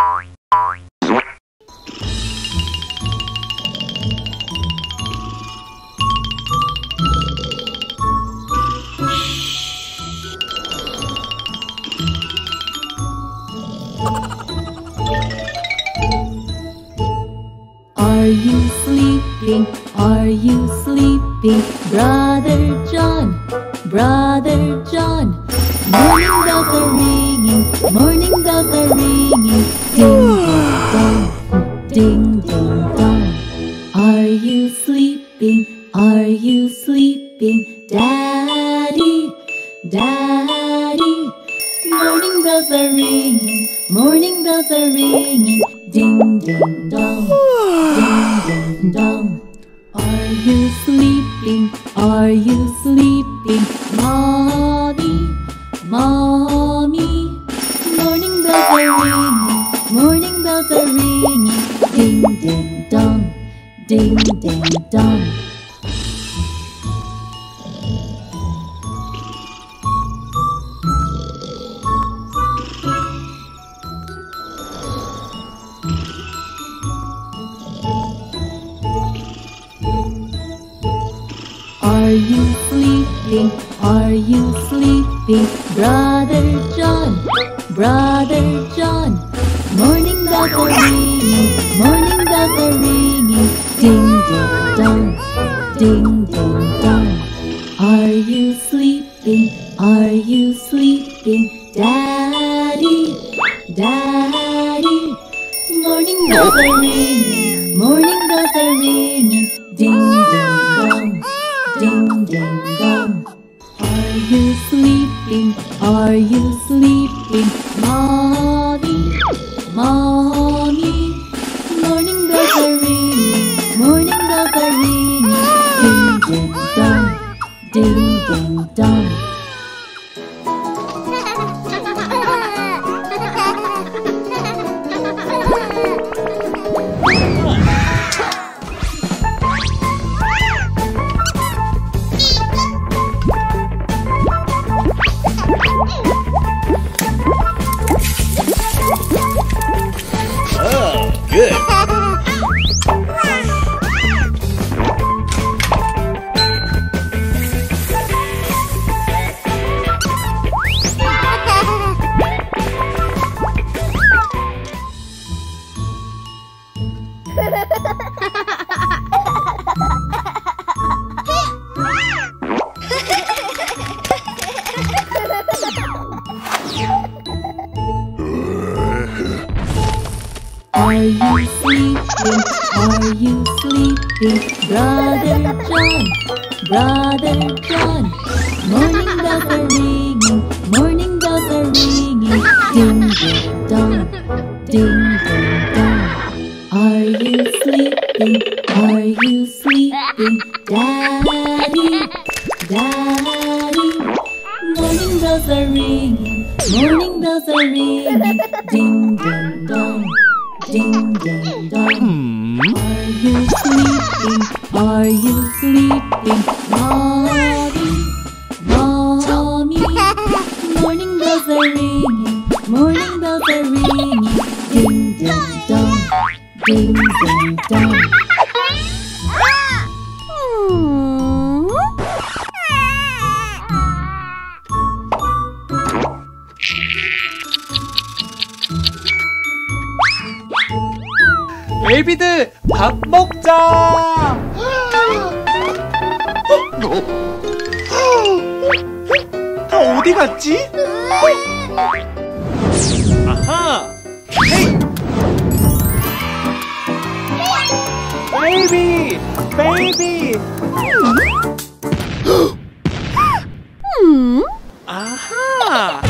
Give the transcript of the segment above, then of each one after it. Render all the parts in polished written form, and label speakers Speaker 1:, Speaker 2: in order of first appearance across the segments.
Speaker 1: Are you sleeping? Are you sleeping? Brother John, Brother John. Morning bells are ringing, morning bells are ringing. Ding, ding, dong, ding, ding, dong. Are you sleeping? Are you sleeping? Daddy, Daddy. Morning bells are ringing, morning bells are ringing. Ding, ding, dong, ding, ding, dong. Are you sleeping? Are you sleeping? Mommy, Mommy. Morning bells are ringing, morning bells are ringing. Ding, ding, dong, ding, ding, dong. Are you sleeping? Are you sleeping? Brother John, Brother John. Morning bells are ringing, morning bells are ringing. Ding, ding, dong, ding, ding, dong. Are you sleeping? Are you sleeping? Daddy, Daddy. Morning bells are ringing, morning bells are ringing. Ding, ding, dong, ding, ding, dong. Are you sleeping? Are you sleeping? Mommy, Mommy. Morning bells are ringing, morning bells are ringing. Ding, ding, dong, ding, ding, dong.
Speaker 2: Good.
Speaker 1: Are you sleeping? Are you sleeping? Brother John, Brother John. Morning bells are ringing, morning bells are ringing. Ding, ding, dong, ding, ding, dong. Are you sleeping? Are you sleeping? Daddy, Daddy. Morning bells are ringing, morning bells are ringing. Ding, ding, dong, ding, ding, dong. Are you sleeping? Are you sleeping? Mommy, Mommy. Morning bells are ringing, morning bells are ringing. Ding, ding, dong, ding, ding, dong.
Speaker 3: 베이비들 밥 먹자. 다 어디 갔지? 아하. 헤이. 베이비, 베이비. 아하.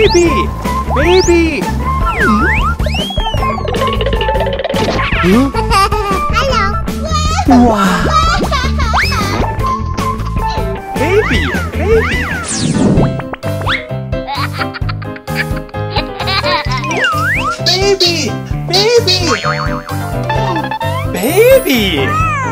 Speaker 3: Baby, baby.
Speaker 2: Hello.
Speaker 3: 와. Baby, baby. Baby, baby. Baby.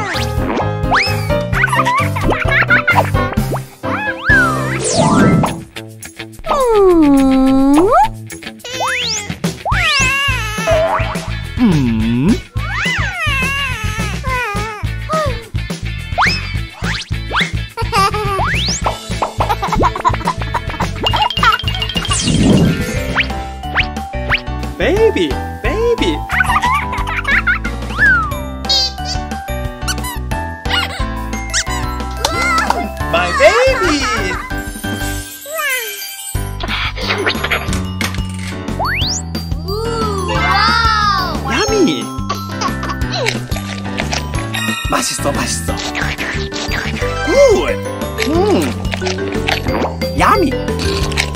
Speaker 3: Baby, baby. My baby.
Speaker 2: 와우.
Speaker 3: Yummy. 맛있어, 맛있어. Good. Yummy.